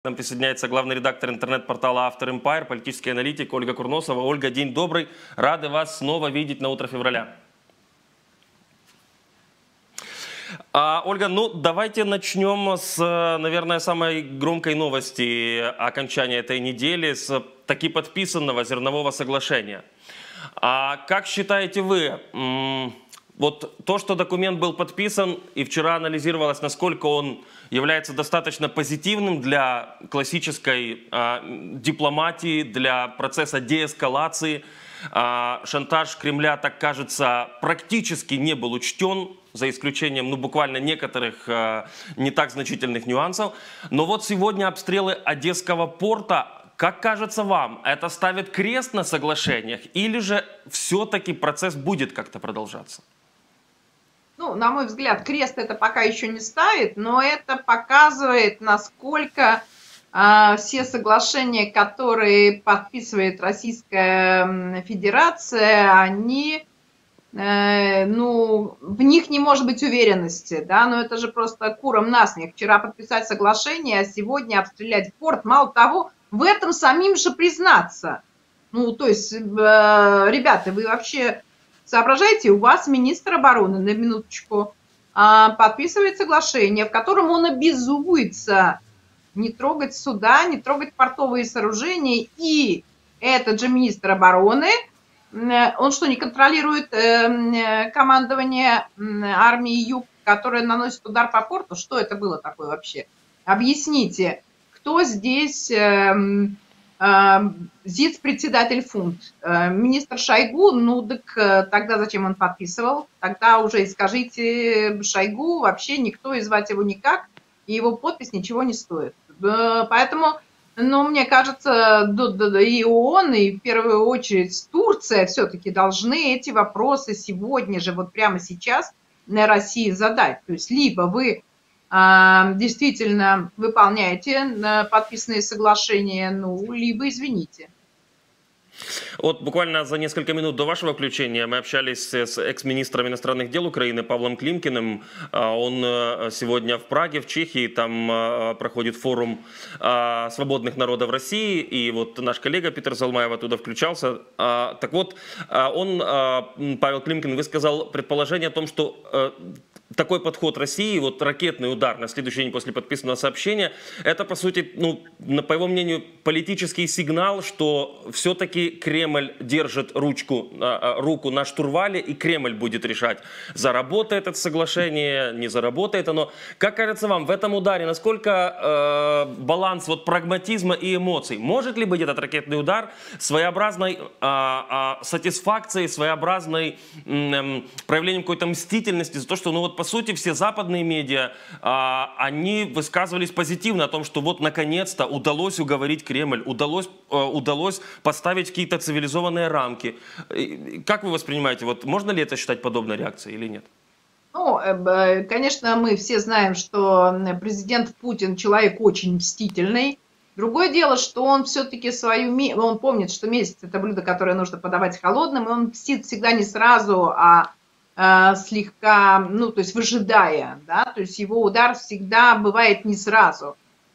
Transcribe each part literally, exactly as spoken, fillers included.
Нам присоединяется главный редактор интернет-портала «Автор Empire», политический аналитик Ольга Курносова. Ольга, день добрый. Рады вас снова видеть на утро февраля. А, Ольга, ну давайте начнем с, наверное, самой громкой новости окончания этой недели, с таки подписанного зернового соглашения. А как считаете вы, вот то, что документ был подписан, и вчера анализировалось, насколько он является достаточно позитивным для классической а, дипломатии, для процесса деэскалации. А, шантаж Кремля, так кажется, практически не был учтен, за исключением, ну, буквально некоторых а, не так значительных нюансов. Но вот сегодня обстрелы Одесского порта. Как кажется вам, это ставит крест на соглашениях, или же все-таки процесс будет как-то продолжаться? Ну, на мой взгляд, крест это пока еще не ставит, но это показывает, насколько э, все соглашения, которые подписывает Российская Федерация, они, э, ну, в них не может быть уверенности, да, но это же просто курам насмех. Вчера подписать соглашение, а сегодня обстрелять порт, мало того, в этом самим же признаться. Ну, то есть, э, ребята, вы вообще... Соображаете, у вас министр обороны, на минуточку, подписывает соглашение, в котором он обязуется не трогать суда, не трогать портовые сооружения. И этот же министр обороны, он что, не контролирует командование армии Юг, которое наносит удар по порту? Что это было такое вообще? Объясните, кто здесь... ЗИЦ-председатель ФУНД, министр Шойгу, ну так тогда зачем он подписывал? Тогда уже скажите Шойгу, вообще никто, и звать его никак, и его подпись ничего не стоит. Поэтому, ну, мне кажется, и ООН, и в первую очередь Турция все-таки должны эти вопросы сегодня же, вот прямо сейчас на России задать. То есть либо вы действительно выполняете подписанные соглашения, ну, либо извините. Вот буквально за несколько минут до вашего включения мы общались с экс-министром иностранных дел Украины Павлом Климкиным. Он сегодня в Праге, в Чехии, там проходит форум свободных народов России, и вот наш коллега Питер Залмаев оттуда включался. Так вот, он, Павел Климкин, высказал предположение о том, что такой подход России, вот ракетный удар на следующий день после подписанного сообщения, это, по сути, ну, по его мнению, политический сигнал, что все-таки Кремль держит ручку, руку на штурвале, и Кремль будет решать, заработает это соглашение, не заработает оно. Как кажется вам, в этом ударе насколько э, баланс вот, прагматизма и эмоций? Может ли быть этот ракетный удар своеобразной э, э, сатисфакцией, своеобразной э, проявлением какой-то мстительности за то, что, ну вот, по сути, все западные медиа, а, они высказывались позитивно о том, что вот наконец-то удалось уговорить Кремль, удалось, а, удалось поставить какие-то цивилизованные рамки. Как вы воспринимаете, вот можно ли это считать подобной реакцией или нет? Ну, конечно, мы все знаем, что президент Путин человек очень мстительный. Другое дело, что он все-таки свою... Он помнит, что месть – это блюдо, которое нужно подавать холодным, и он мстит всегда не сразу, а слегка, ну, то есть выжидая, да, то есть его удар всегда бывает не сразу.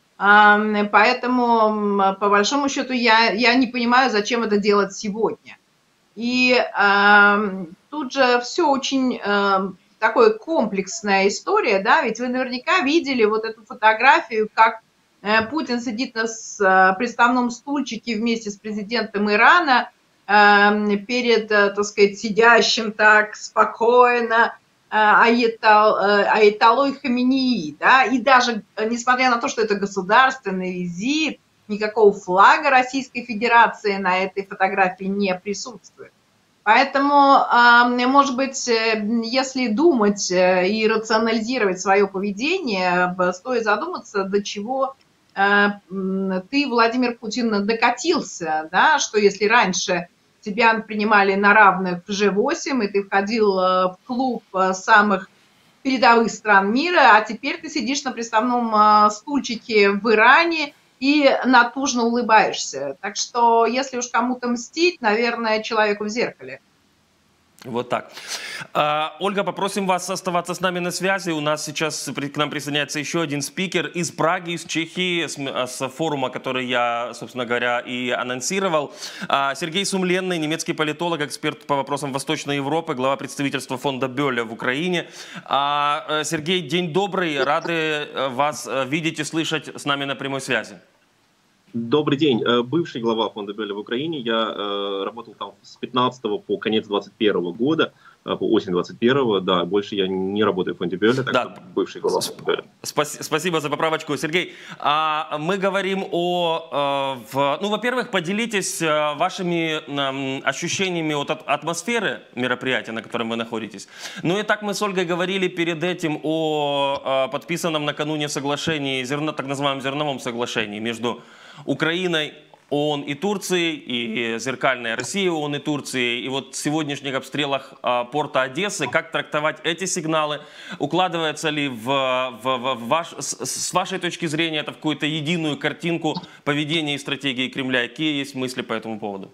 Поэтому, по большому счету, я, я не понимаю, зачем это делать сегодня. И э, тут же все очень э, такая комплексная история, да, ведь вы наверняка видели вот эту фотографию, как э, Путин сидит на с, э, приставном стульчике вместе с президентом Ирана, перед, так сказать, сидящим так спокойно аятол, аятолой Хаменеи, да, и даже несмотря на то, что это государственный визит, никакого флага Российской Федерации на этой фотографии не присутствует. Поэтому, может быть, если думать и рационализировать свое поведение, стоит задуматься, до чего ты, Владимир Путин, докатился, да, что если раньше тебя принимали на равных в Ж восемь, и ты входил в клуб самых передовых стран мира, а теперь ты сидишь на приставном стульчике в Иране и натужно улыбаешься. Так что, если уж кому-то мстить, наверное, человеку в зеркале. Вот так. А, Ольга, попросим вас оставаться с нами на связи. У нас сейчас при- к нам присоединяется еще один спикер из Праги, из Чехии, с, м- с форума, который я, собственно говоря, и анонсировал. А, Сергей Сумленный, немецкий политолог, эксперт по вопросам Восточной Европы, глава представительства фонда Бёля в Украине. А, э, Сергей, день добрый. Рады э, вас э, видеть и слышать с нами на прямой связи. Добрый день. Э, Бывший глава фонда Бёля в Украине. Я э, работал там с пятнадцатого по конец двадцать первого года, э, по осень двадцать первого. Да, больше я не работаю в фонде Бёля, так Да. что бывший глава фонда Бёля. Спас- Спасибо за поправочку, Сергей. А мы говорим о, э, в- ну, во-первых, поделитесь э, вашими м, ощущениями от от атмосферы мероприятия, на котором вы находитесь. Ну и так мы с Ольгой говорили перед этим о э, подписанном накануне соглашении, зерно, так называемом зерновом соглашении между Украиной, ООН и Турцией, и зеркальная Россия, ООН и Турции, и вот в сегодняшних обстрелах а, порта Одессы, как трактовать эти сигналы, укладывается ли в, в, в ваш, с, с вашей точки зрения это в какую-то единую картинку поведения и стратегии Кремля, какие есть мысли по этому поводу?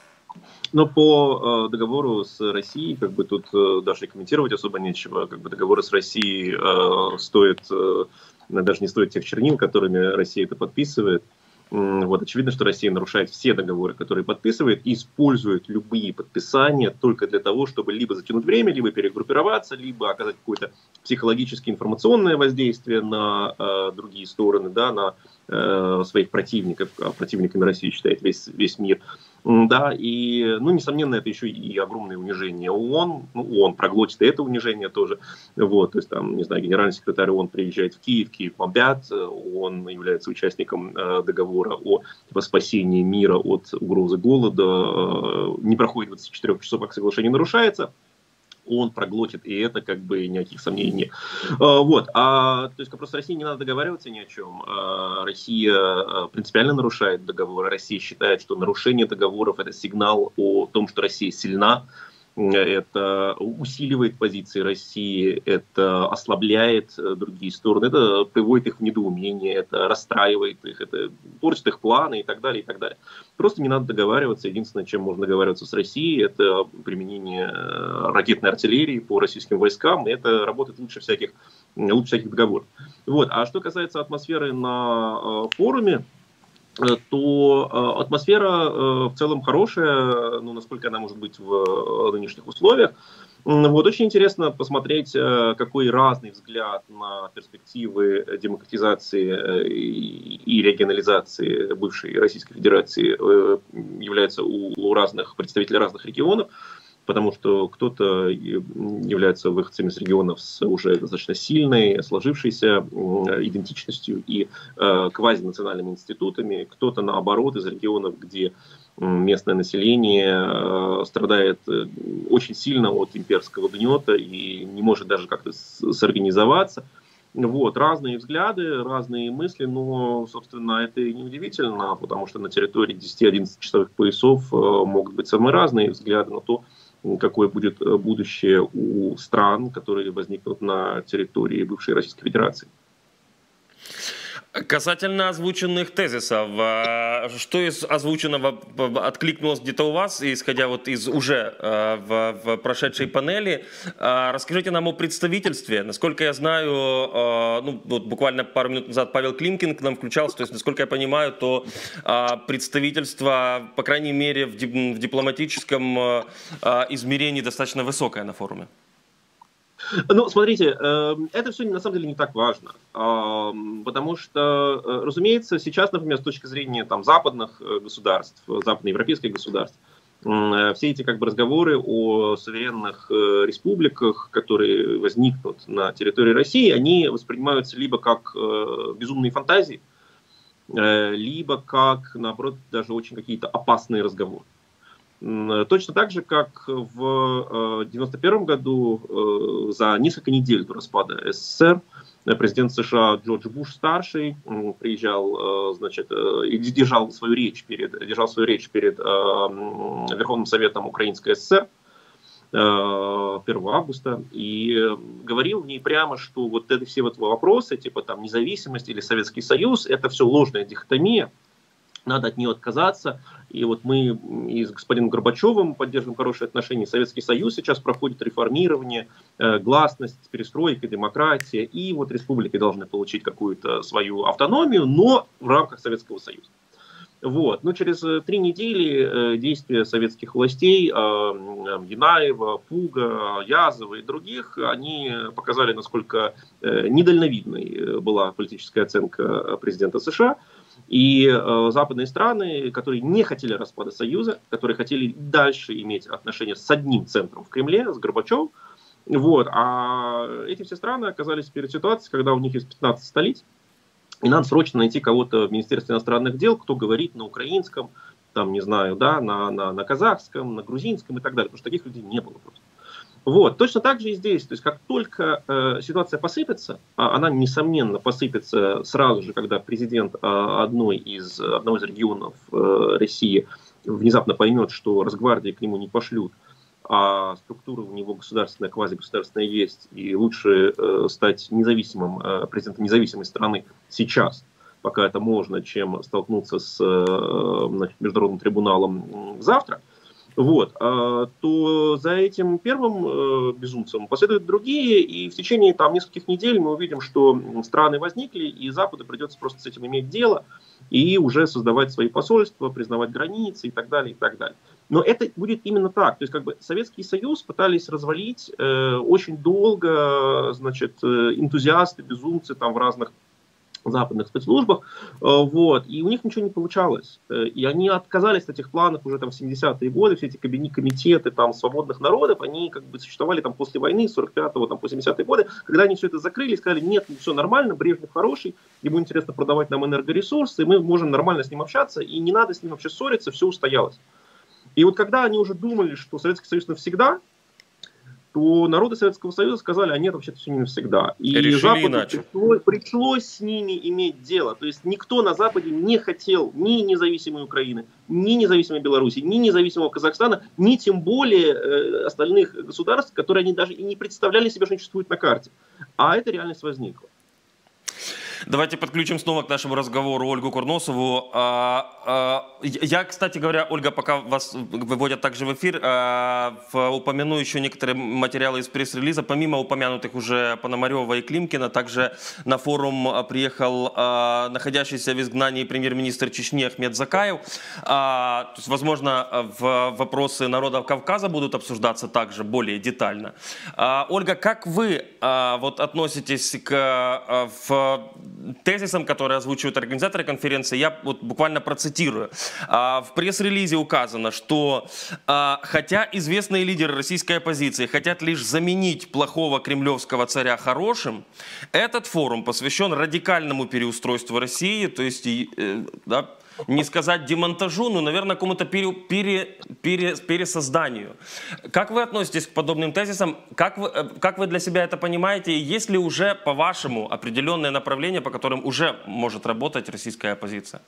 Но по э, договору с Россией, как бы тут э, даже и комментировать особо нечего. Как бы договоры с Россией э, стоят, э, даже не стоят тех чернил, которыми Россия это подписывает. М, Вот, очевидно, что Россия нарушает все договоры, которые подписывает, и использует любые подписания только для того, чтобы либо затянуть время, либо перегруппироваться, либо оказать какое-то психологическое информационное воздействие на э, другие стороны, да, на э, своих противников. А противниками России считает весь, весь мир. М, Да, и, ну, несомненно, это еще и огромное унижение ООН. Ну, ООН проглотит и это унижение тоже. Вот, то есть, там, не знаю, генеральный секретарь ООН приезжает в Киев, Киев бомбят, он является участником э, договора о типа, спасении мира от угрозы голода. Э, не проходит двадцать четыре часов, как соглашение нарушается. Он проглотит, и это как бы никаких сомнений нет. А, Вот. А, то есть просто России не надо договариваться ни о чем. А, Россия а, принципиально нарушает договоры. Россия считает, что нарушение договоров это сигнал о том, что Россия сильна. Это усиливает позиции России, это ослабляет э, другие стороны, это приводит их в недоумение, это расстраивает их, это портит их планы и так далее, и так далее. Просто не надо договариваться. Единственное, чем можно договариваться с Россией, это применение э, ракетной артиллерии по российским войскам, и это работает лучше всяких, лучше всяких договоров. Вот. А что касается атмосферы на э, форуме, э, то э, атмосфера э, в целом хорошая, ну, насколько она может быть в э, нынешних условиях. М, Вот, очень интересно посмотреть, э, какой разный взгляд на перспективы демократизации э, и и регионализации бывшей Российской Федерации э, является у, у разных представителей разных регионов. Потому что кто-то и, м, является выходцами из регионов с уже достаточно сильной, сложившейся м, идентичностью и э, квазинациональными институтами, кто-то наоборот из регионов, где м, местное население э, страдает э, очень сильно от имперского гнета и не может даже как-то с- сорганизоваться. Вот, разные взгляды, разные мысли, но, собственно, это и не удивительно, потому что на территории десяти-одиннадцати часовых поясов э, могут быть самые разные взгляды на то, м, какое будет э, будущее у стран, которые возникнут на территории бывшей Российской Федерации. Касательно озвученных тезисов, а, что из озвученного п- откликнулось где-то у вас, исходя вот из уже а, в, в прошедшей панели, А, расскажите нам о представительстве. Насколько я знаю, а, ну вот буквально пару минут назад Павел Климкин к нам включался, то есть, насколько я понимаю, то а, представительство, по крайней мере, в, дип- в дипломатическом а, а, измерении достаточно высокое на форуме. Ну, смотрите, э, это все на самом деле не так важно, А, потому что, э, разумеется, сейчас, например, с точки зрения там, западных э, государств, западноевропейских государств, м, э, все эти как бы разговоры о суверенных э, республиках, которые возникнут на территории России, они воспринимаются либо как э, безумные фантазии, э, либо как, наоборот, даже очень какие-то опасные разговоры. М, Точно так же, как в э, девяносто первом году, э, за несколько недель до распада СССР, э, президент США Джордж Буш-старший м, приезжал, э, значит, э, и держал свою речь перед, держал свою речь перед э, м, Верховным Советом Украинской ССР э, первого августа и э, говорил в ней прямо, что вот это все вот вопросы, типа там независимость или Советский Союз, это все ложная дихотомия. надо от нее отказаться. И вот мы и с господином Горбачевым поддерживаем хорошие отношения. Советский Союз сейчас проходит реформирование, э, гласность, перестройка, демократия. И вот республики должны получить какую-то свою автономию, но в рамках Советского Союза. Вот. Но через три недели действия советских властей, Янаева, Пуга, Язова и других, они показали, насколько недальновидной была политическая оценка президента США. И западные страны, которые не хотели распада Союза, которые хотели дальше иметь отношения с одним центром в Кремле, с Горбачевым, вот. А эти все страны оказались перед ситуацией, когда у них есть пятнадцать столиц, и надо срочно найти кого-то в Министерстве иностранных дел, кто говорит на украинском, там, не знаю, да, на, на, на казахском, на грузинском и так далее, потому что таких людей не было просто. Вот. Точно так же и здесь. То есть, как только э, ситуация посыпется, а она, несомненно, посыпется сразу же, когда президент э, одной из, одного из регионов э, России внезапно поймет, что Росгвардии к нему не пошлют, а структура у него государственная, квазигосударственная есть, и лучше э, стать независимым, э, президентом независимой страны сейчас, пока это можно, чем столкнуться с э, международным трибуналом завтра, вот, э, то за этим первым э, безумцем последуют другие, и в течение там нескольких недель мы увидим, что страны возникли, и Западу придется просто с этим иметь дело, и уже создавать свои посольства, признавать границы и так далее, и так далее. Но это будет именно так. То есть, как бы Советский Союз пытались развалить э, очень долго, значит, э, энтузиасты, безумцы там в разных западных спецслужбах, э, вот, и у них ничего не получалось. Э, и они отказались от этих планов уже там в семидесятые годы, все эти комитеты там свободных народов, они как бы существовали там после войны, сорок пятого, там по семидесятые годы, когда они все это закрыли, сказали, нет, ну, все нормально, Брежнев хороший, ему интересно продавать нам энергоресурсы, мы можем нормально с ним общаться, и не надо с ним вообще ссориться, все устоялось. И вот когда они уже думали, что Советский Союз навсегда, то народы Советского Союза сказали, а нет, вообще-то все не навсегда. И решили Западу иначе. Пришлось, пришлось с ними иметь дело. То есть никто на Западе не хотел ни независимой Украины, ни независимой Беларуси, ни независимого Казахстана, ни тем более э, остальных государств, которые они даже и не представляли себе, что они существуют на карте. А эта реальность возникла. Давайте подключим снова к нашему разговору Ольгу Курносову. Я, кстати говоря, Ольга, пока вас выводят также в эфир, упомяну еще некоторые материалы из пресс-релиза. Помимо упомянутых уже Пономарева и Климкина, также на форум приехал находящийся в изгнании премьер-министр Чечни Ахмед Закаев. То есть, возможно, вопросы народов Кавказа будут обсуждаться также более детально. Ольга, как вы вот относитесь к в тезисам, которые озвучивают организаторы конференции? Я вот буквально процитирую. В пресс-релизе указано, что хотя известные лидеры российской оппозиции хотят лишь заменить плохого кремлевского царя хорошим, этот форум посвящен радикальному переустройству России, то есть, да, не сказать демонтажу, но, наверное, какому-то пере, пере, пере, пересозданию. Как вы относитесь к подобным тезисам? Как вы, как вы для себя это понимаете? И есть ли уже, по-вашему, определенное направление, по которым уже может работать российская оппозиция?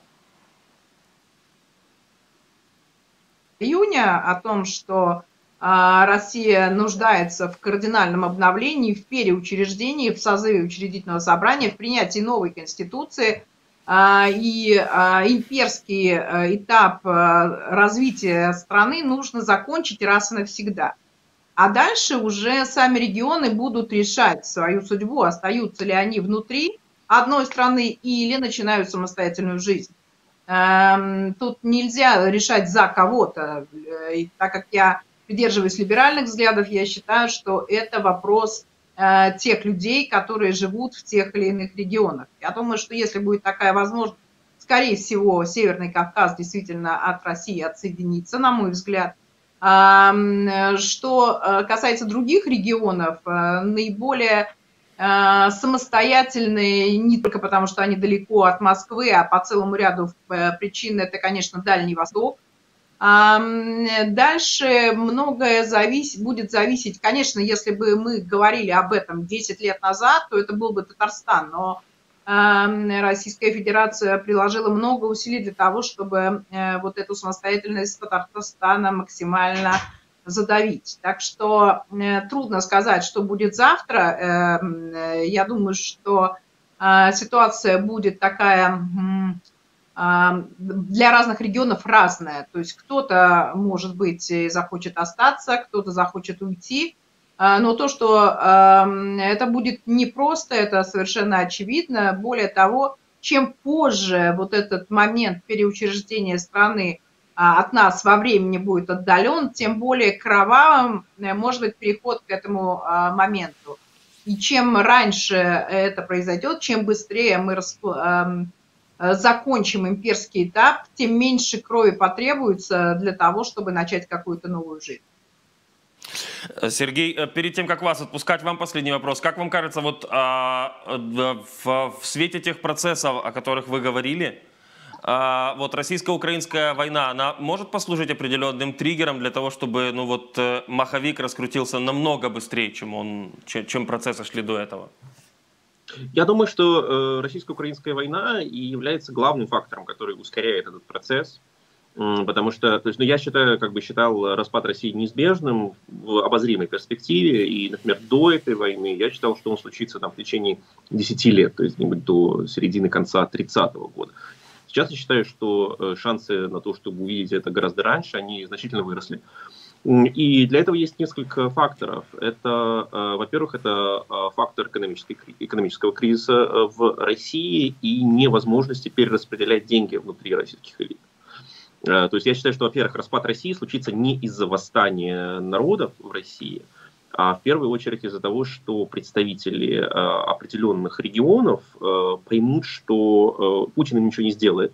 Июня о том, что а, Россия нуждается в кардинальном обновлении, в переучреждении, в созыве учредительного собрания, в принятии новой конституции, и имперский этап развития страны нужно закончить раз и навсегда. А дальше уже сами регионы будут решать свою судьбу, остаются ли они внутри одной страны или начинают самостоятельную жизнь. Тут нельзя решать за кого-то. И так как я придерживаюсь либеральных взглядов, я считаю, что это вопрос тех людей, которые живут в тех или иных регионах. Я думаю, что если будет такая возможность, скорее всего, Северный Кавказ действительно от России отсоединится, на мой взгляд. Что касается других регионов, наиболее самостоятельные, не только потому, что они далеко от Москвы, а по целому ряду причин, это, конечно, Дальний Восток. Дальше многое завис... будет зависеть, конечно, если бы мы говорили об этом десять лет назад, то это был бы Татарстан, но Российская Федерация приложила много усилий для того, чтобы вот эту самостоятельность Татарстана максимально задавить. Так что трудно сказать, что будет завтра. Я думаю, что ситуация будет такая для разных регионов разное. То есть кто-то, может быть, захочет остаться, кто-то захочет уйти. Но то, что это будет непросто, это совершенно очевидно. Более того, чем позже вот этот момент переучреждения страны от нас во времени будет отдален, тем более кровавым может быть переход к этому моменту. И чем раньше это произойдет, чем быстрее мы расп... закончим имперский этап, тем меньше крови потребуется для того, чтобы начать какую-то новую жизнь. Сергей, перед тем, как вас отпускать, вам последний вопрос. Как вам кажется, вот а, в, в свете тех процессов, о которых вы говорили, а, вот российско-украинская война, она может послужить определенным триггером для того, чтобы ну, вот, маховик раскрутился намного быстрее, чем, он, чем, чем процессы шли до этого? Я думаю, что э, российско-украинская война и является главным фактором, который ускоряет этот процесс. Потому что, то есть, ну, я считаю, как бы считал распад России неизбежным в обозримой перспективе. И, например, до этой войны я считал, что он случится там, в течение десяти лет, то есть где-нибудь до середины-конца тридцатого года. Сейчас я считаю, что шансы на то, чтобы увидеть это гораздо раньше, они значительно выросли. И для этого есть несколько факторов. Это, во-первых, это фактор экономического кризиса в России и невозможности перераспределять деньги внутри российских элит. То есть я считаю, что, во-первых, распад России случится не из-за восстания народов в России, а в первую очередь из-за того, что представители определенных регионов поймут, что Путин им ничего не сделает,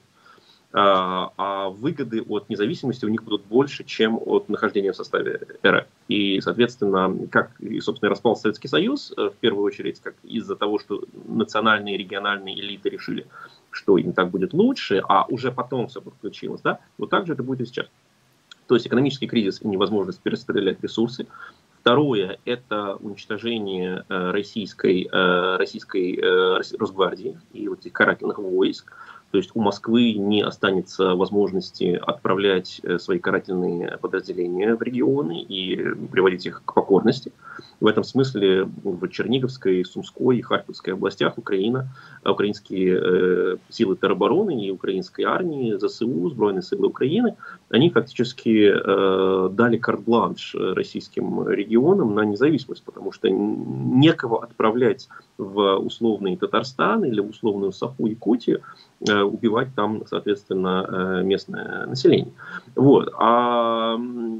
а выгоды от независимости у них будут больше, чем от нахождения в составе эр эф. И, соответственно, как, и, собственно, распался Советский Союз, в первую очередь, как из-за того, что национальные и региональные элиты решили, что им так будет лучше, а уже потом все подключилось, да, вот так же это будет и сейчас. То есть экономический кризис и невозможность перераспределять ресурсы. Второе – это уничтожение российской, российской Росгвардии и вот этих карательных войск. То есть у Москвы не останется возможности отправлять свои карательные подразделения в регионы и приводить их к покорности. В этом смысле в Черниговской, Сумской и Харьковской областях Украина, украинские э, силы теробороны и украинской армии, зэ эс у, Сбройные силы Украины, они фактически э, дали карт-бланш российским регионам на независимость, потому что некого отправлять в условный Татарстан или в условную Саху, Якутию, э, убивать там, соответственно, э, местное население. Вот. А,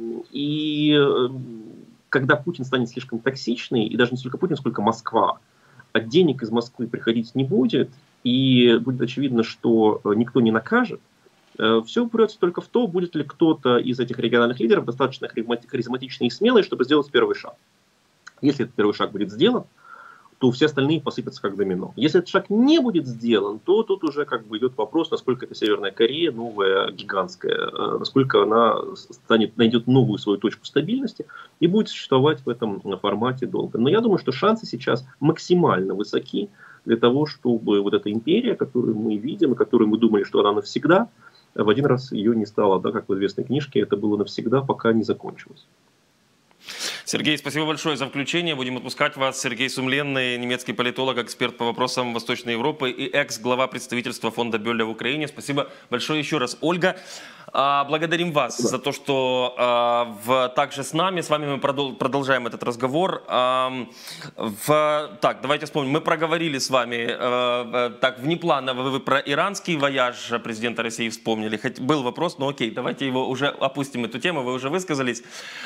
и когда Путин станет слишком токсичный, и даже не столько Путин, сколько Москва, от денег из Москвы приходить не будет, и будет очевидно, что никто не накажет, все упрется только в то, будет ли кто-то из этих региональных лидеров достаточно харизматичный и смелый, чтобы сделать первый шаг. Если этот первый шаг будет сделан, то все остальные посыпятся как домино. Если этот шаг не будет сделан, то тут уже как бы идет вопрос, насколько эта Северная Корея, новая, гигантская, насколько она станет, найдет новую свою точку стабильности и будет существовать в этом формате долго. Но я думаю, что шансы сейчас максимально высоки для того, чтобы вот эта империя, которую мы видим, и которую мы думали, что она навсегда, в один раз ее не стало, да, как в известной книжке, это было навсегда, пока не закончилось. Сергей, спасибо большое за включение. Будем отпускать вас. Сергей Сумленный, немецкий политолог, эксперт по вопросам Восточной Европы и экс-глава представительства фонда Бёля в Украине. Спасибо большое еще раз. Ольга, благодарим вас за то, что в, также с нами. С вами мы продолжаем этот разговор. В, так, давайте вспомним. Мы проговорили с вами так внепланово. Вы про иранский вояж президента России вспомнили. Хоть был вопрос, но окей, давайте его уже опустим, эту тему. Вы уже высказались.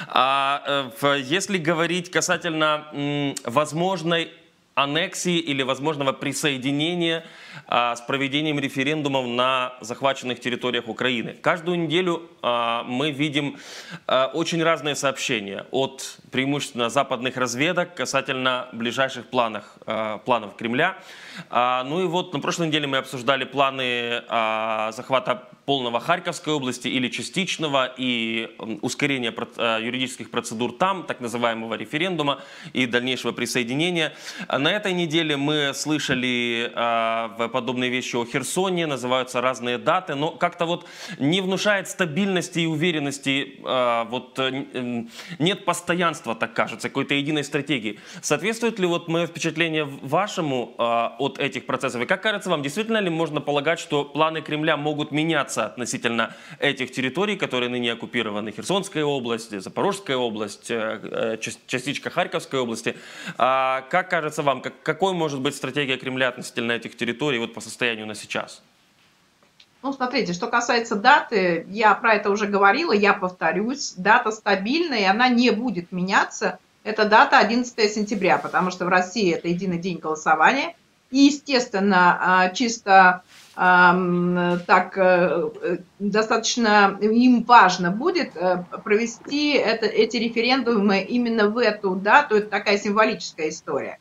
Если говорить касательно м, возможной аннексии или возможного присоединения а, с проведением референдумов на захваченных территориях Украины. Каждую неделю а, мы видим а, очень разные сообщения от преимущественно западных разведок касательно ближайших планов, а, планов Кремля. А, ну и вот на прошлой неделе мы обсуждали планы а, захвата полного Харьковской области или частичного и ускорения юридических процедур там, так называемого референдума и дальнейшего присоединения. На этой неделе мы слышали э, подобные вещи о Херсоне, называются разные даты, но как-то вот не внушает стабильности и уверенности, э, вот э, нет постоянства, так кажется, какой-то единой стратегии. Соответствует ли вот мое впечатление вашему э, от этих процессов? И как кажется вам, действительно ли можно полагать, что планы Кремля могут меняться относительно этих территорий, которые ныне оккупированы? Херсонская область, Запорожская область, э, частичка Харьковской области. А как кажется вам, как, какой может быть стратегия Кремля относительно этих территорий вот по состоянию на сейчас? Ну, смотрите, что касается даты, я про это уже говорила, я повторюсь, дата стабильная, и она не будет меняться. Это дата одиннадцатое сентября, потому что в России это единый день голосования. И, естественно, чисто так достаточно им важно будет провести это, эти референдумы именно в эту дату. Это такая символическая история.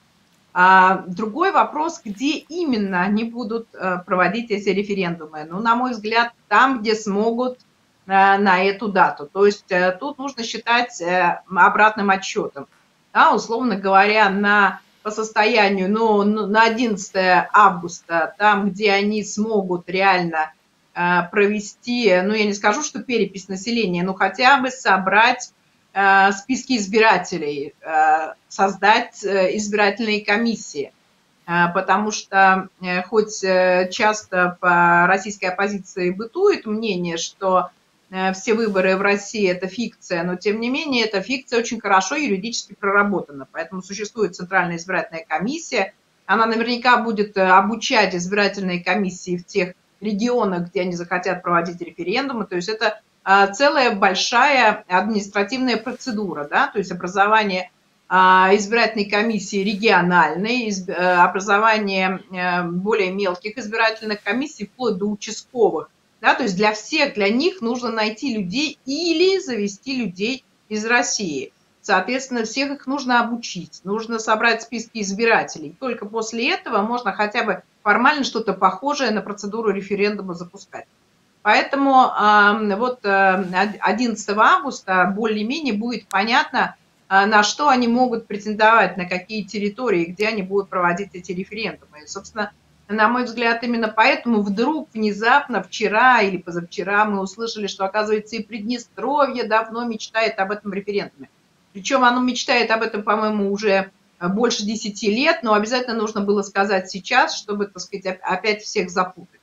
А другой вопрос, где именно они будут проводить эти референдумы. Ну, на мой взгляд, там, где смогут на эту дату. То есть тут нужно считать обратным отсчетом. Да, условно говоря, на, по состоянию ну, на одиннадцатое августа, там, где они смогут реально провести, ну, я не скажу, что перепись населения, но хотя бы собрать списки избирателей, создать избирательные комиссии, потому что хоть часто в российской оппозиции бытует мнение, что все выборы в России это фикция, но тем не менее эта фикция очень хорошо юридически проработана, поэтому существует Центральная избирательная комиссия, она наверняка будет обучать избирательные комиссии в тех регионах, где они захотят проводить референдумы, то есть это целая большая административная процедура, да, то есть образование избирательной комиссии региональной, образование более мелких избирательных комиссий, вплоть до участковых, да, то есть для всех, для них нужно найти людей или завести людей из России. Соответственно, всех их нужно обучить, нужно собрать списки избирателей. Только после этого можно хотя бы формально что-то похожее на процедуру референдума запускать. Поэтому э, вот одиннадцатого августа более-менее будет понятно, э, на что они могут претендовать, на какие территории, где они будут проводить эти референдумы. И, собственно, на мой взгляд, именно поэтому вдруг внезапно вчера или позавчера мы услышали, что, оказывается, и Приднестровье давно мечтает об этом референдуме. Причем оно мечтает об этом, по-моему, уже больше десяти лет, но обязательно нужно было сказать сейчас, чтобы, так сказать, опять всех запутать.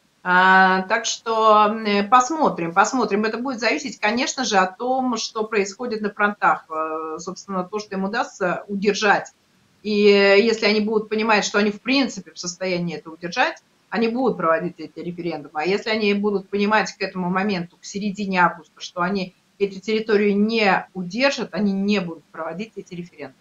А, так что посмотрим, посмотрим. Это будет зависеть, конечно же, от того, что происходит на фронтах. Собственно, то, что им удастся удержать. И если они будут понимать, что они в принципе в состоянии это удержать, они будут проводить эти референдумы. А если они будут понимать к этому моменту, к середине августа, что они эти территории не удержат, они не будут проводить эти референдумы.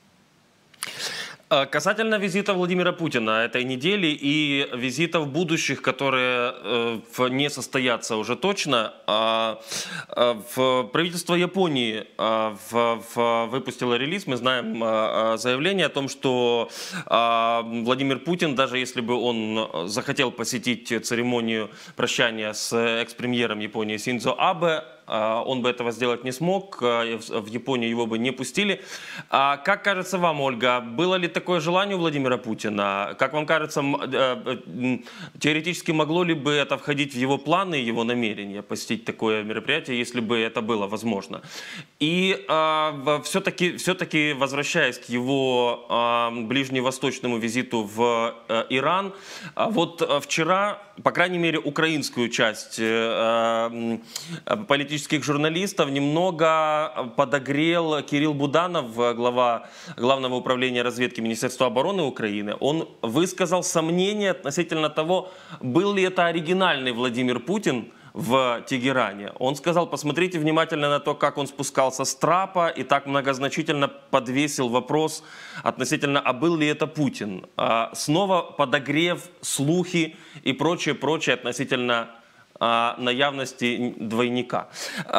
Касательно визита Владимира Путина этой недели и визитов будущих, которые э, не состоятся уже точно, э, э, в правительство Японии э, в, в, выпустило релиз, мы знаем э, заявление о том, что э, Владимир Путин, даже если бы он захотел посетить церемонию прощания с экс-премьером Японии Синдзо Абе, он бы этого сделать не смог, в Японию его бы не пустили. А как кажется вам, Ольга, было ли такое желание у Владимира Путина? Как вам кажется, теоретически могло ли бы это входить в его планы, его намерения посетить такое мероприятие, если бы это было возможно? И а, все-таки, все-таки, возвращаясь к его а, ближневосточному визиту в а, Иран, а вот вчера, по крайней мере, украинскую часть а, политических журналистов немного подогрел Кирилл Буданов, глава Главного управления разведки Министерства обороны Украины. Он высказал сомнения относительно того, был ли это оригинальный Владимир Путин в Тегеране. Он сказал, посмотрите внимательно на то, как он спускался с трапа и так многозначительно подвесил вопрос относительно, а был ли это Путин. Снова подогрев слухи и прочее, прочее относительно наявности двойника.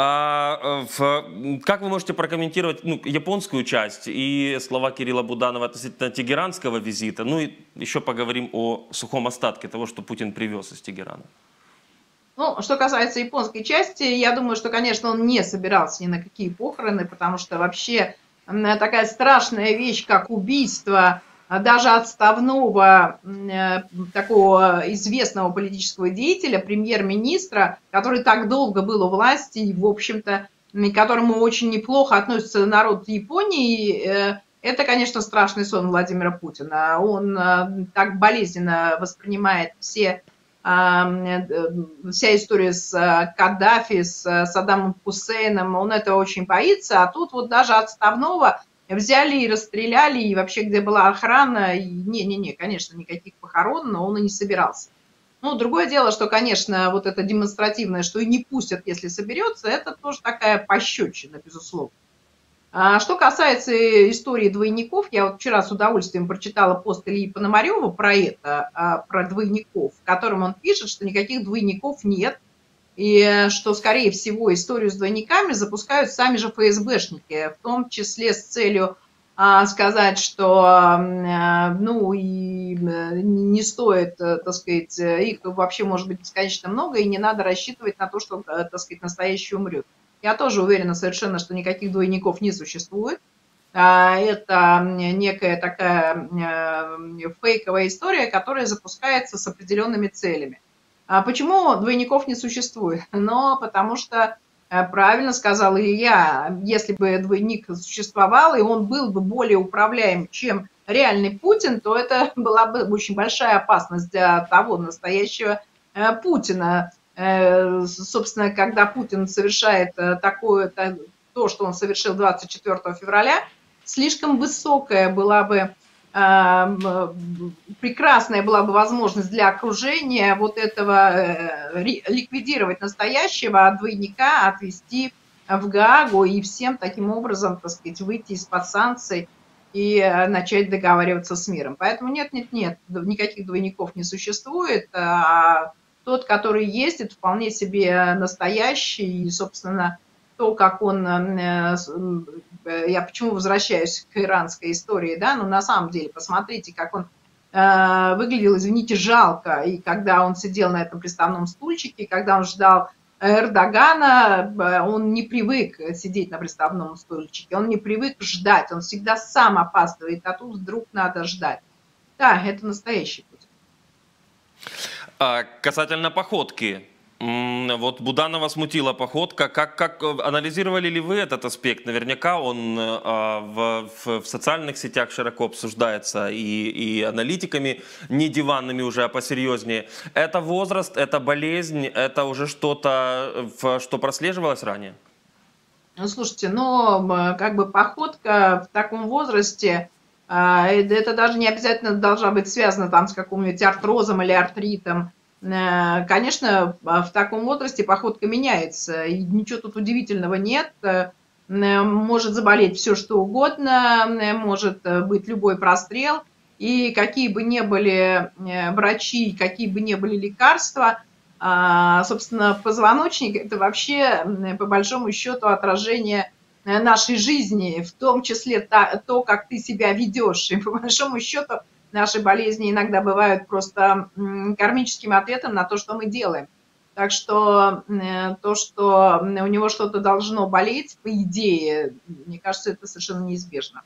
Как вы можете прокомментировать ну, японскую часть и слова Кирилла Буданова относительно тегеранского визита? Ну и еще поговорим о сухом остатке того, что Путин привез из Тегерана. Ну, что касается японской части, я думаю, что, конечно, он не собирался ни на какие похороны, потому что вообще такая страшная вещь, как убийство а даже отставного э, такого известного политического деятеля, премьер-министра, который так долго был у власти и, в общем-то, к которому очень неплохо относится народ Японии, э, это, конечно, страшный сон Владимира Путина. Он э, так болезненно воспринимает все, э, э, вся история с э, Каддафи, с э, Саддамом Хусейном, он этого очень боится, а тут вот даже отставного взяли и расстреляли, и вообще, где была охрана, не-не-не, конечно, никаких похорон, но он и не собирался. Ну, другое дело, что, конечно, вот это демонстративное, что и не пустят, если соберется, это тоже такая пощечина, безусловно. А что касается истории двойников, я вот вчера с удовольствием прочитала пост Ильи Пономарева про это, про двойников, в котором он пишет, что никаких двойников нет, и что, скорее всего, историю с двойниками запускают сами же ФСБшники, в том числе с целью а, сказать, что а, ну, и не стоит, так сказать, их вообще может быть бесконечно много, и не надо рассчитывать на то, что, так сказать, настоящий умрет. Я тоже уверена совершенно, что никаких двойников не существует. Это некая такая фейковая история, которая запускается с определенными целями. А почему двойников не существует? Но потому что, правильно сказал Илья, если бы двойник существовал, и он был бы более управляем, чем реальный Путин, то это была бы очень большая опасность для того настоящего Путина. Собственно, когда Путин совершает такое, то, что он совершил двадцать четвёртого февраля, слишком высокая была бы, прекрасная была бы возможность для окружения вот этого ликвидировать настоящего, а двойника отвести в Гаагу и всем таким образом, так сказать, выйти из-под санкций и начать договариваться с миром. Поэтому нет, нет, нет, никаких двойников не существует. А тот, который есть, это вполне себе настоящий, и, собственно, то, как он, я почему возвращаюсь к иранской истории, да, но на самом деле, посмотрите, как он э, выглядел, извините, жалко, и когда он сидел на этом приставном стульчике, когда он ждал Эрдогана, он не привык сидеть на приставном стульчике, он не привык ждать, он всегда сам опаздывает, а тут вдруг надо ждать. Да, это настоящий Путин. А касательно походки. Вот Буданова смутила походка. Как, как анализировали ли вы этот аспект? Наверняка он а, в, в, в социальных сетях широко обсуждается и, и аналитиками, не диванными уже, а посерьезнее. Это возраст, это болезнь, это уже что-то, что прослеживалось ранее? Ну, слушайте, но как бы походка в таком возрасте, это даже не обязательно должна быть связана там с каким-нибудь артрозом или артритом. Конечно, в таком возрасте походка меняется, и ничего тут удивительного нет. Может заболеть все, что угодно, может быть любой прострел, и какие бы ни были врачи, какие бы ни были лекарства, собственно, позвоночник – это вообще, по большому счету, отражение нашей жизни, в том числе то, как ты себя ведешь, и по большому счету наши болезни иногда бывают просто кармическим ответом на то, что мы делаем. Так что то, что у него что-то должно болеть, по идее, мне кажется, это совершенно неизбежно.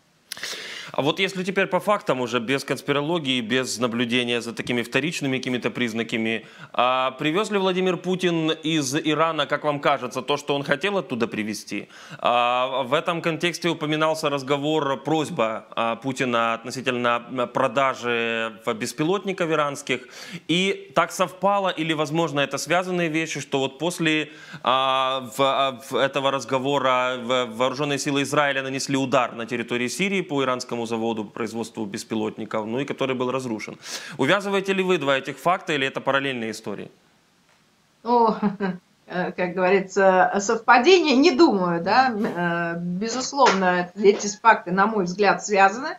А вот если теперь по фактам уже, без конспирологии, без наблюдения за такими вторичными какими-то признаками, а привез ли Владимир Путин из Ирана, как вам кажется, то, что он хотел оттуда привезти? А в этом контексте упоминался разговор, просьба Путина относительно продажи беспилотников иранских. И так совпало, или, возможно, это связанные вещи, что вот после а, в, в этого разговора вооруженные силы Израиля нанесли удар на территории Сирии по иранскому заводу по производству беспилотников, ну и который был разрушен. Увязываете ли вы два этих факта или это параллельные истории? Ну, как говорится, совпадение, не думаю, да. Безусловно, эти факты, на мой взгляд, связаны.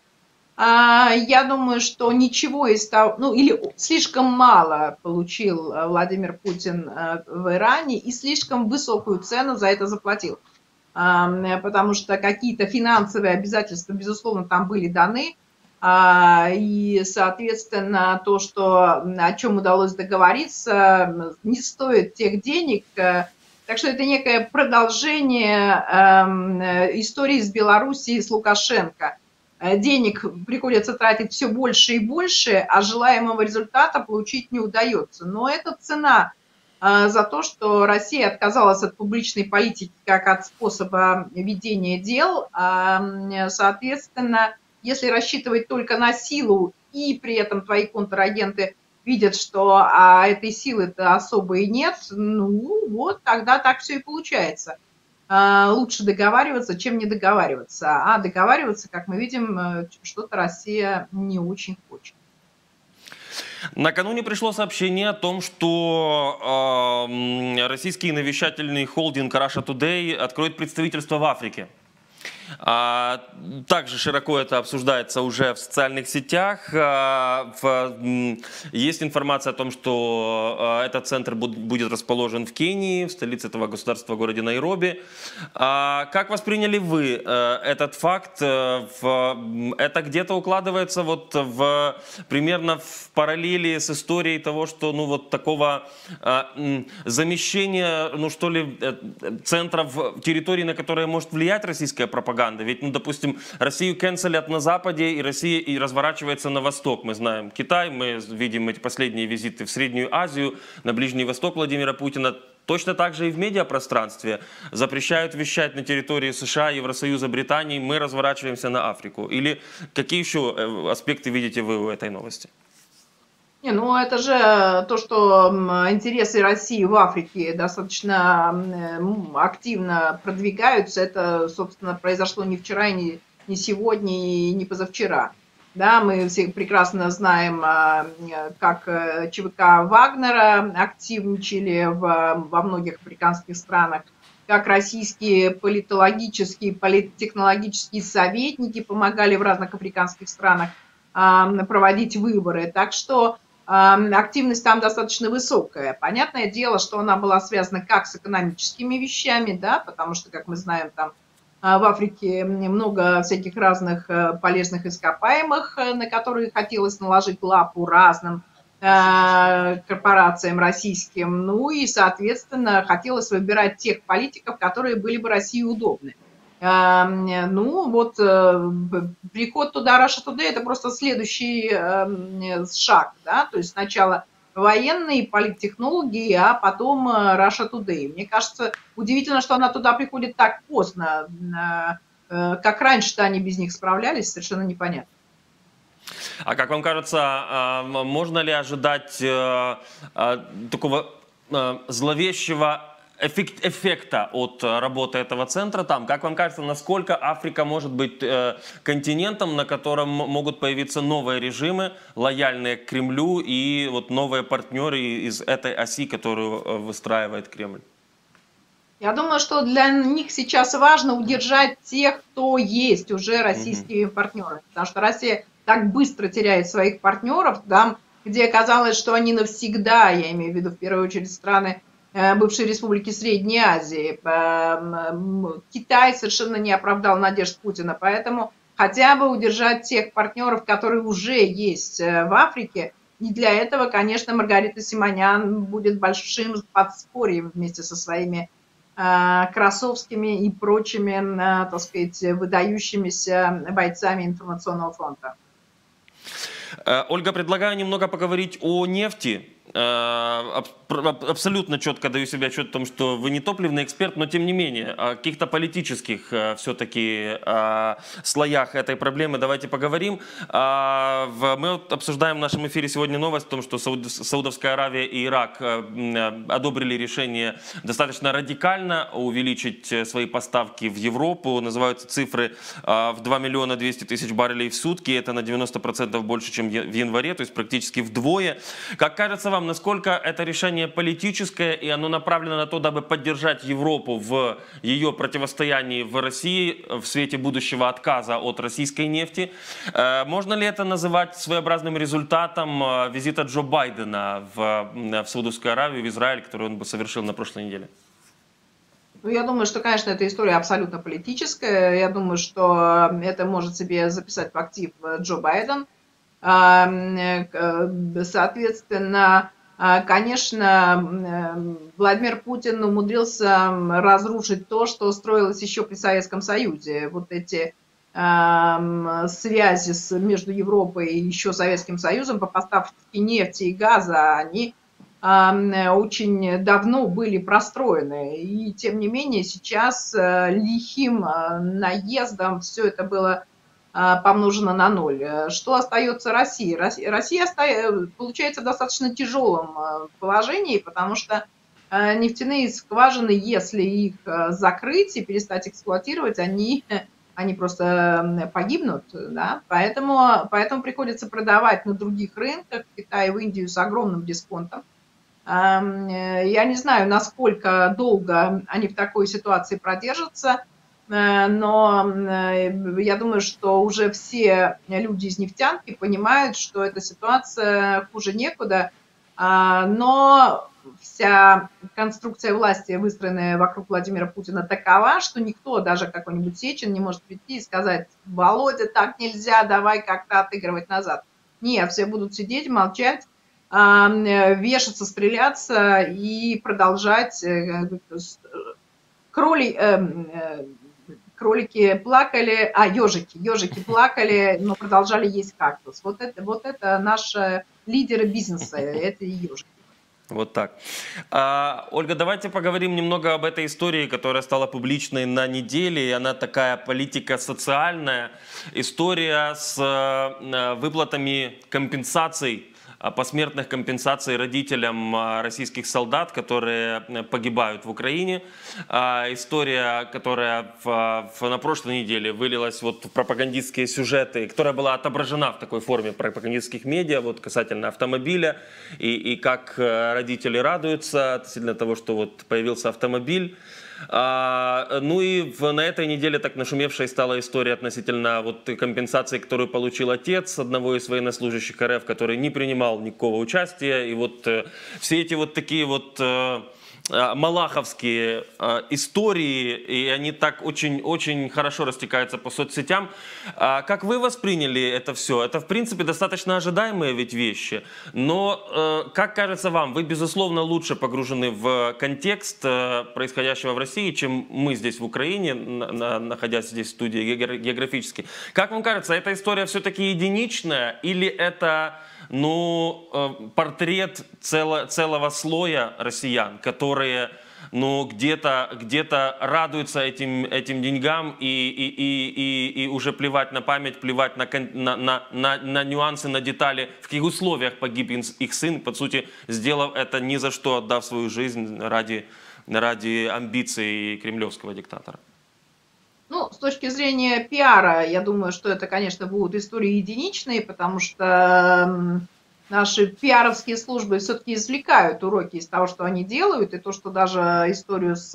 Я думаю, что ничего из того, ну или слишком мало получил Владимир Путин в Иране и слишком высокую цену за это заплатил. Потому что какие-то финансовые обязательства, безусловно, там были даны, и, соответственно, то, что, о чем удалось договориться, не стоит тех денег. Так что это некое продолжение истории с Белоруссией, с Лукашенко. денег приходится тратить все больше и больше, а желаемого результата получить не удается. Но это цена за то, что Россия отказалась от публичной политики как от способа ведения дел. Соответственно, если рассчитывать только на силу, и при этом твои контрагенты видят, что а этой силы-то особо и нет, ну вот тогда так все и получается. Лучше договариваться, чем не договариваться. А договариваться, как мы видим, что-то Россия не очень хочет. Накануне пришло сообщение о том, что э, российский навещательный холдинг Russia Today откроет представительство в Африке. А, также широко это обсуждается уже в социальных сетях. А, в, есть информация о том, что а, этот центр буд, будет расположен в Кении, в столице этого государства, в городе Найроби. А, как восприняли вы а, этот факт? А, в, это где-то укладывается вот в, примерно в параллели с историей того, что ну, вот такого а, замещения, ну что ли, центра в территории, на которые может влиять российская пропаганда. Ведь, ну, допустим, Россию канцелят на Западе, и Россия и разворачивается на Восток. Мы знаем Китай, мы видим эти последние визиты в Среднюю Азию, на Ближний Восток Владимира Путина. Точно так же и в медиапространстве. Запрещают вещать на территории США, Евросоюза, Британии. Мы разворачиваемся на Африку. Или какие еще аспекты видите вы у этой новости? Не, ну это же то, что интересы России в Африке достаточно активно продвигаются. Это, собственно, произошло не вчера, не, не сегодня и не позавчера. Да, мы все прекрасно знаем, как ЧВК Вагнера активничали в, во многих африканских странах, как российские политологические, политтехнологические советники помогали в разных африканских странах проводить выборы. Так что активность там достаточно высокая. Понятное дело, что она была связана как с экономическими вещами, да, потому что, как мы знаем, там в Африке много всяких разных полезных ископаемых, на которые хотелось наложить лапу разным корпорациям российским. Ну и, соответственно, хотелось выбирать тех политиков, которые были бы России удобны. Ну, вот приход туда Russia Today – это просто следующий шаг, да, то есть сначала военные политтехнологи, а потом Russia Today. Мне кажется, удивительно, что она туда приходит так поздно, как раньше-то они без них справлялись, совершенно непонятно. А как вам кажется, можно ли ожидать такого зловещего эффекта от работы этого центра там? Как вам кажется, насколько Африка может быть э, континентом, на котором могут появиться новые режимы, лояльные к Кремлю, и вот новые партнеры из этой оси, которую выстраивает Кремль? Я думаю, что для них сейчас важно удержать тех, кто есть уже российские mm-hmm. партнеры, потому что Россия так быстро теряет своих партнеров, там, где казалось, что они навсегда, я имею в виду в первую очередь страны бывшей республики Средней Азии. Китай совершенно не оправдал надежд Путина, поэтому хотя бы удержать тех партнеров, которые уже есть в Африке. И для этого, конечно, Маргарита Симонян будет большим подспорьем вместе со своими Красовскими и прочими, так сказать, выдающимися бойцами информационного фронта. Ольга, предлагаю немного поговорить о нефти. Абсолютно четко даю себе отчет о том, что вы не топливный эксперт, но тем не менее о каких-то политических все-таки слоях этой проблемы давайте поговорим. Мы обсуждаем в нашем эфире сегодня новость о том, что Саудовская Аравия и Ирак одобрили решение достаточно радикально увеличить свои поставки в Европу. Называются цифры в два миллиона двести тысяч баррелей в сутки. Это на девяносто процентов больше, чем в январе, то есть практически вдвое. Как кажется вам, насколько это решение политическое, и оно направлено на то, дабы поддержать Европу в ее противостоянии в России в свете будущего отказа от российской нефти? Можно ли это называть своеобразным результатом визита Джо Байдена в, в Саудовскую Аравию, в Израиль, который он бы совершил на прошлой неделе? Ну, я думаю, что, конечно, эта история абсолютно политическая. Я думаю, что это может себе записать в актив Джо Байден. Соответственно, конечно, Владимир Путин умудрился разрушить то, что строилось еще при Советском Союзе. Вот эти эм, связи с, между Европой и еще Советским Союзом по поставке нефти и газа, они эм, очень давно были простроены. И тем не менее сейчас э, лихим э, наездом все это было э, помножено на ноль. Э, Что остается России? Россия, Россия оста- получается в достаточно тяжелом э, положении, потому что э, нефтяные скважины, если их э, закрыть и перестать эксплуатировать, они, они просто м, погибнут. Да? Поэтому, поэтому приходится продавать на других рынках, в Китае, в Индию с огромным дисконтом. Ам, э, Я не знаю, насколько долго они в такой ситуации продержатся, э, но э, я думаю, что уже все люди из нефтянки понимают, что эта ситуация хуже некуда, а, но вся конструкция власти, выстроенная вокруг Владимира Путина, такова, что никто, даже какой-нибудь Сечин, не может прийти и сказать: Володя, так нельзя, давай как-то отыгрывать назад. Нет, все будут сидеть, молчать, а, э, вешаться, стреляться и продолжать. э, э, с- Кроли, эм, э, кролики плакали, а ежики, ежики плакали, но продолжали есть кактус. Вот это, вот это наши лидеры бизнеса, это и ежики. Вот так. А, Ольга, давайте поговорим немного об этой истории, которая стала публичной на неделе. И она такая политико-социальная история с э, выплатами компенсаций, а, посмертных компенсаций родителям а, российских солдат, которые э, погибают в Украине. А, История, которая в, в- на прошлой неделе вылилась вот в пропагандистские сюжеты, которая была отображена в такой форме пропагандистских медиа, вот касательно автомобиля, и, и как э, родители радуются относительно того, что вот появился автомобиль. А, ну и в, на этой неделе так нашумевшей стала история относительно вот компенсации, которую получил отец одного из военнослужащих РФ, который не принимал никакого участия. И вот э, все эти вот такие вот э, э, малаховские э, истории, и они так очень-очень хорошо растекаются по соцсетям. А как вы восприняли это все? Это, в принципе, достаточно ожидаемые ведь вещи, но, э, как кажется вам, вы, безусловно, лучше погружены в контекст э, происходящего в России, чем мы здесь в Украине, на- на- находясь здесь в студии геогра- географически. Как вам кажется, эта история все-таки единичная, или это, ну, э, портрет цело- целого слоя россиян, которые, ну, где-то где-то радуются этим, этим деньгам, и, и, и, и, и уже плевать на память, плевать на, кон- на, на, на, на нюансы, на детали, в каких условиях погиб ин- их сын, по сути, сделав это ни за что, отдав свою жизнь ради, ради амбиций кремлевского диктатора. Ну, с точки зрения пиара, я думаю, что это, конечно, будут истории единичные, потому что м, наши пиаровские службы все-таки извлекают уроки из того, что они делают, и то, что даже историю с,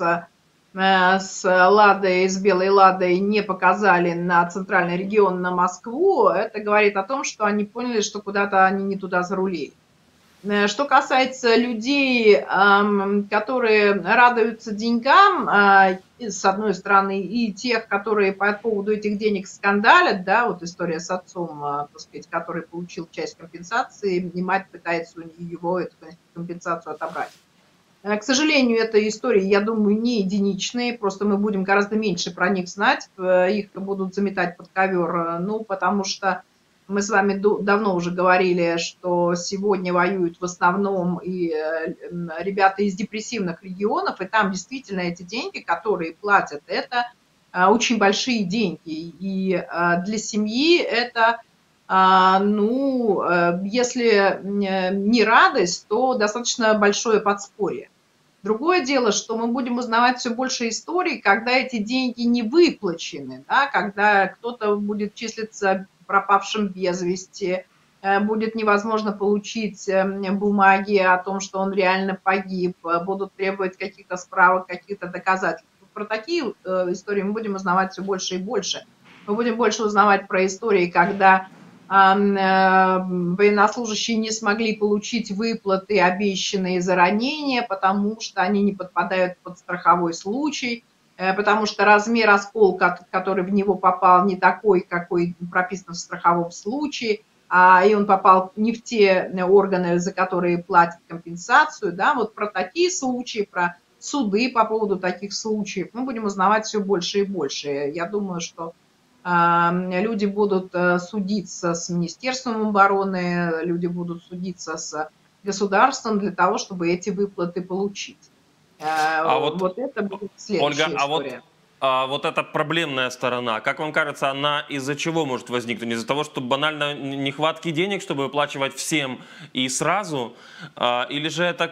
э, с Ладой, с Белой Ладой не показали на центральный регион, на Москву, это говорит о том, что они поняли, что куда-то они не туда зарулили. Э, Что касается людей, ам, которые радуются деньгам, а, и с одной стороны, и тех, которые по поводу этих денег скандалят, да, вот история с отцом, а, так сказать, который получил часть компенсации, и мать пытается у него эту компенсацию отобрать. Э, К сожалению, эта история, я думаю, не единичные, просто мы будем гораздо меньше про них знать, э, их будут заметать под ковер, э, ну, потому что мы с вами до- давно уже говорили, что сегодня воюют в основном и э, м, ребята из депрессивных регионов, и там действительно эти деньги, которые платят, это а, очень большие деньги. И а, для семьи это, а, ну, э, если э, не радость, то достаточно большое подспорье. Другое дело, что мы будем узнавать все больше историй, когда эти деньги не выплачены, да, когда кто-то будет числиться пропавшим без вести, э, будет невозможно получить э, бумаги о том, что он реально погиб, э, будут требовать каких-то справок, каких-то доказательств. Про такие э, истории мы будем узнавать все больше и больше. Мы будем больше узнавать про истории, когда ам, э, военнослужащие не смогли получить выплаты, обещанные за ранения, потому что они не подпадают под страховой случай, э, потому что размер осколка, который в него попал, не такой, какой прописан в страховом случае, а, и он попал не в те органы, за которые платят компенсацию. Да, вот про такие случаи, про суды по поводу таких случаев мы будем узнавать все больше и больше. Я думаю, что Люди будут судиться с Министерством обороны, люди будут судиться с государством для того, чтобы эти выплаты получить. А вот, Вот это будет следующая Ольга, а вот, история. а вот эта проблемная сторона, как вам кажется, она из-за чего может возникнуть? Из-за того, что банально нехватки денег, чтобы выплачивать всем и сразу? Или же это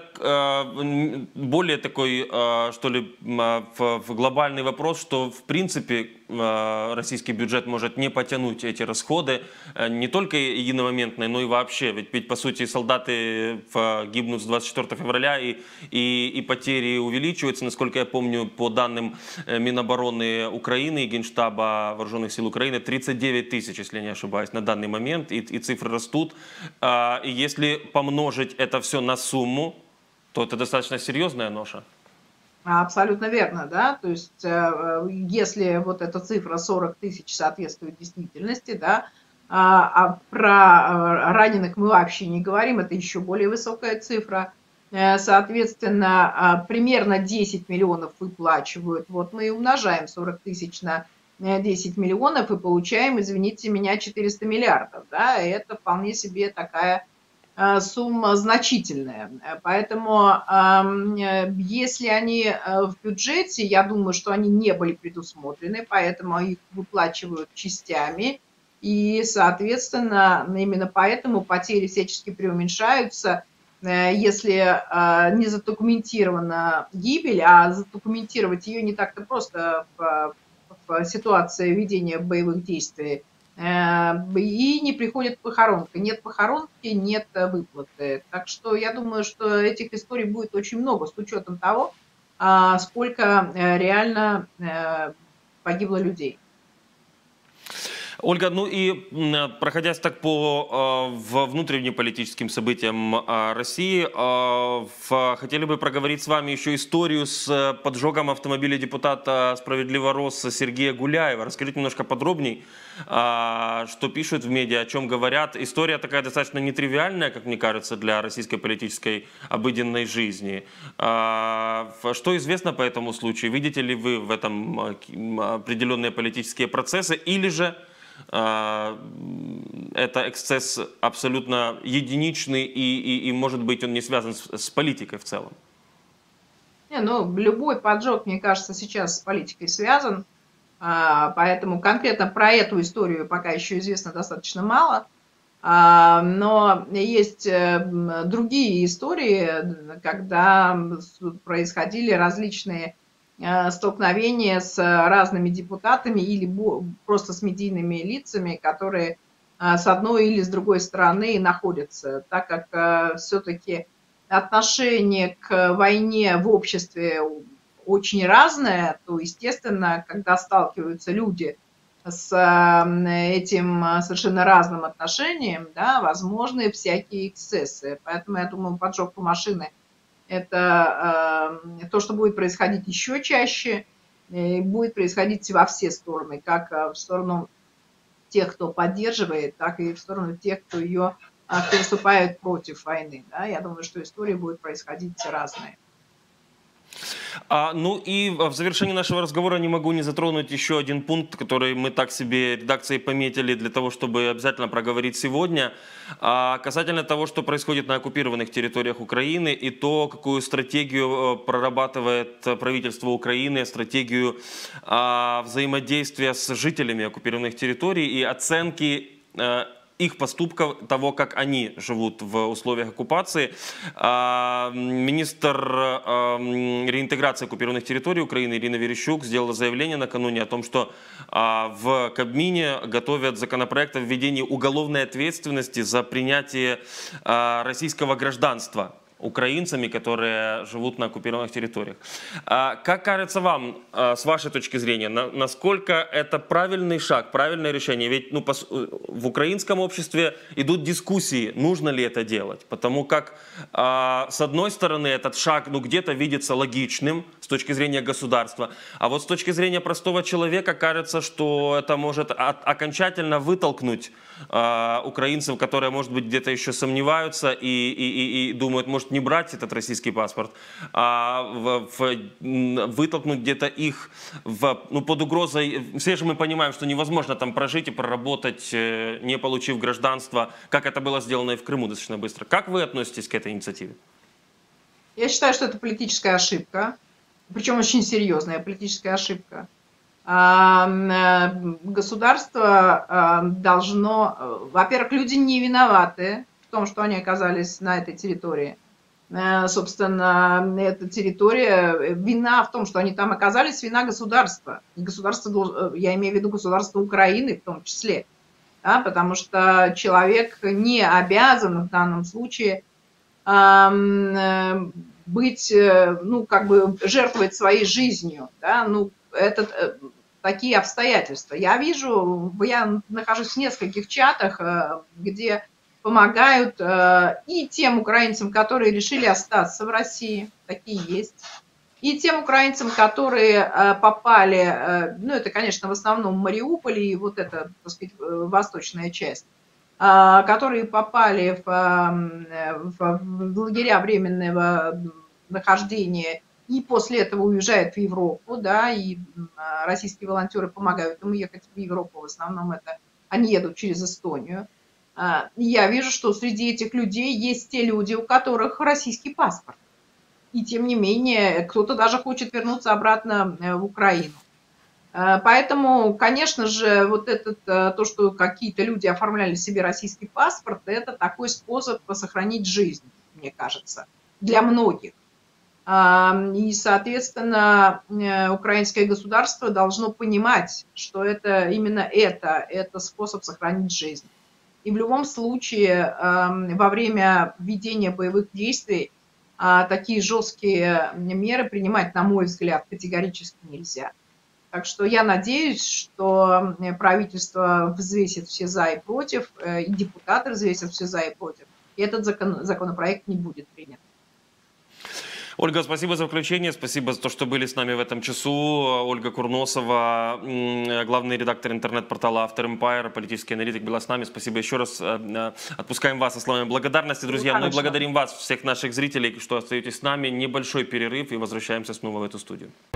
более такой, что ли, глобальный вопрос, что в принципе российский бюджет может не потянуть эти расходы, не только единомоментные, но и вообще. Ведь, ведь по сути, солдаты гибнут с двадцать четвёртого февраля, и, и, и потери увеличиваются. Насколько я помню, по данным Минобороны Украины и Генштаба Вооруженных сил Украины, тридцать девять тысяч, если я не ошибаюсь, на данный момент, и, и цифры растут. И если помножить это все на сумму, то это достаточно серьезная ноша. Абсолютно верно, да, то есть если вот эта цифра сорок тысяч соответствует действительности, да, а про раненых мы вообще не говорим, это еще более высокая цифра, соответственно, примерно десять миллионов выплачивают, вот мы и умножаем сорок тысяч на десять миллионов и получаем, извините меня, четыреста миллиардов, да, и это вполне себе такая сумма значительная. Поэтому если они в бюджете, я думаю, что они не были предусмотрены, поэтому их выплачивают частями. И, соответственно, именно поэтому потери всячески преуменьшаются, если не задокументирована гибель, а задокументировать ее не так-то просто в, в ситуации ведения боевых действий. И не приходит похоронка. Нет похоронки, нет выплаты. Так что я думаю, что этих историй будет очень много с учетом того, сколько реально погибло людей. Ольга, ну и проходясь так по в внутреннеполитическим событиям России, хотели бы проговорить с вами еще историю с поджогом автомобиля депутата «Справедливого Росса» Сергея Гуляева. Расскажите немножко подробней, что пишут в медиа, о чем говорят. История такая достаточно нетривиальная, как мне кажется, для российской политической обыденной жизни. Что известно по этому случаю? Видите ли вы в этом определенные политические процессы, или же это эксцесс абсолютно единичный, и, и, и, может быть, он не связан с, с политикой в целом? Не, ну, любой поджог, мне кажется, сейчас с политикой связан, поэтому конкретно про эту историю пока еще известно достаточно мало, но есть другие истории, когда происходили различные столкновения с разными депутатами или просто с медийными лицами, которые с одной или с другой стороны находятся, так как все-таки отношение к войне в обществе очень разное, то, естественно, когда сталкиваются люди с этим совершенно разным отношением, да, возможны всякие эксцессы. Поэтому, я думаю, поджог машины – это э, то, что будет происходить еще чаще, и будет происходить во все стороны, как в сторону тех, кто поддерживает, так и в сторону тех, кто ее, кто выступает против войны. Да? Я думаю, что истории будут происходить разные. А, ну и в завершении нашего разговора не могу не затронуть еще один пункт, который мы так себе редакцией пометили для того, чтобы обязательно проговорить сегодня. А, касательно того, что происходит на оккупированных территориях Украины и то, какую стратегию прорабатывает правительство Украины, стратегию а, взаимодействия с жителями оккупированных территорий и оценки а, их поступков, того, как они живут в условиях оккупации. Министр реинтеграции оккупированных территорий Украины Ирина Верещук сделала заявление накануне о том, что в Кабмине готовят законопроект о введении уголовной ответственности за принятие российского гражданства украинцами, которые живут на оккупированных территориях. Как кажется вам, с вашей точки зрения, насколько это правильный шаг, правильное решение? Ведь ну, в украинском обществе идут дискуссии, нужно ли это делать. Потому как, с одной стороны, этот шаг ну, где-то видится логичным, с точки зрения государства. А вот с точки зрения простого человека кажется, что это может от, окончательно вытолкнуть э, украинцев, которые, может быть, где-то еще сомневаются и, и, и, и думают, может, не брать этот российский паспорт, а в, в, вытолкнуть где-то их в, ну, под угрозой. Все же мы понимаем, что невозможно там прожить и проработать, э, не получив гражданство, как это было сделано и в Крыму достаточно быстро. Как вы относитесь к этой инициативе? Я считаю, что это политическая ошибка, причем очень серьезная политическая ошибка. Государство должно... Во-первых, люди не виноваты в том, что они оказались на этой территории. Собственно, эта территория... Вина в том, что они там оказались, вина государства. И государство, я имею в виду государство Украины в том числе. Да, потому что человек не обязан в данном случае быть, ну, как бы жертвовать своей жизнью, да, ну, это такие обстоятельства. Я вижу, я нахожусь в нескольких чатах, где помогают и тем украинцам, которые решили остаться в России, такие есть, и тем украинцам, которые попали, ну, это, конечно, в основном Мариуполь и вот эта, так сказать, восточная часть, которые попали в, в, в лагеря временного нахождения и после этого уезжают в Европу, да, и российские волонтеры помогают им ехать в Европу, в основном это они едут через Эстонию. Я вижу, что среди этих людей есть те люди, у которых российский паспорт. И тем не менее, кто-то даже хочет вернуться обратно в Украину. Поэтому, конечно же, вот этот, то, что какие-то люди оформляли себе российский паспорт, это такой способ сохранить жизнь, мне кажется, для многих. И, соответственно, украинское государство должно понимать, что это именно это, это способ сохранить жизнь. И в любом случае, во время ведения боевых действий, такие жесткие меры принимать, на мой взгляд, категорически нельзя. Так что я надеюсь, что правительство взвесит все за и против, и депутаты взвесят все за и против, и этот закон, законопроект не будет принят. Ольга, спасибо за включение, спасибо за то, что были с нами в этом часу. Ольга Курносова, главный редактор интернет-портала After Empire, политический аналитик, была с нами. Спасибо еще раз. Отпускаем вас со словами благодарности, друзья. Мы благодарим вас, всех наших зрителей, что остаетесь с нами. Небольшой перерыв и возвращаемся снова в эту студию.